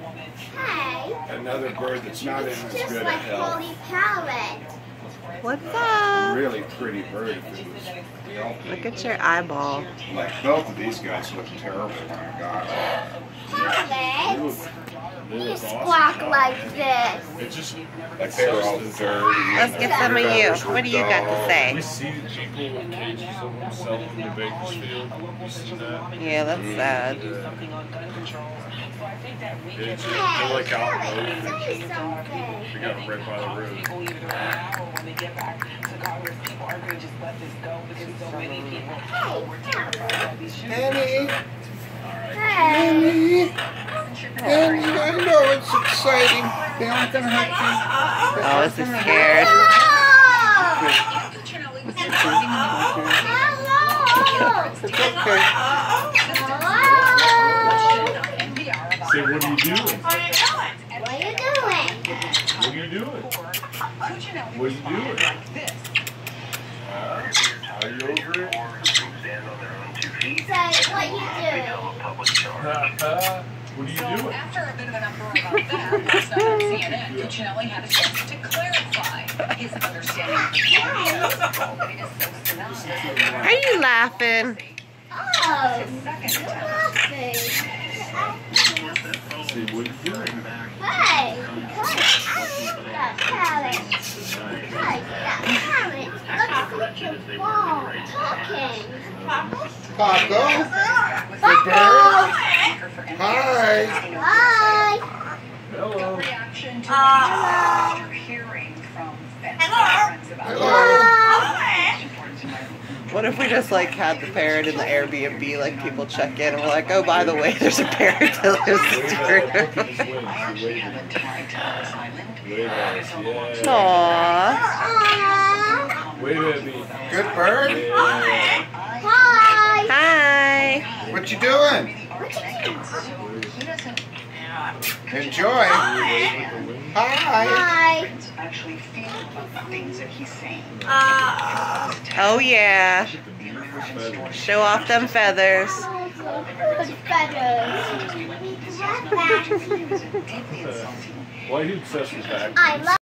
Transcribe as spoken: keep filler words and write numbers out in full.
Hey. Another bird that's not in as Just good a like health. Holy Parrot. What's A up? really pretty bird if it was healthy. Look at your eyeball. Like both of these guys look terrible when I got them. Parrot. You squawk like this. It's just Like they were all dirty. Let's get some of you. What do you got to we say? see people with cages of them selling in the Bakersfield. You seen that? Yeah, that's sad. It's just, they're like out in the open. Say something. They got them right by the road. Annie, Hey. Annie, I know it's exciting. They aren't gonna have to. Oh, this is scared. Hello. It's okay. Say, what are you doing? What are you doing? What are you doing? What are you doing? Huh? Are you over it? Say, what you doing? What are you doing? After a bit of an uproar about that, last night on C N N, Cuccinelli had a chance to clarify his understanding of the show, but it is so synonymous. Are you laughing? Oh, you're laughing. Say, what are you doing? Hey, good. That parrot. Hey, that parrot looks like a ball talking. Paco, Paco. hi. Hi. Hello. Reaction to after hearing from friends about Hello. What if we just like had the parrot in the Airbnb, like people check in and we're like, oh, by the way, there's a parrot that lives in this room. Wave at us, yeah. Aww. Wave at me. Good bird. Yeah. Hi. Hi. What you doing? Enjoy. Hi. Hi. actually feel about the things that he's saying. Oh yeah. Show off them feathers. Good feathers. Why are you obsessed with that? I love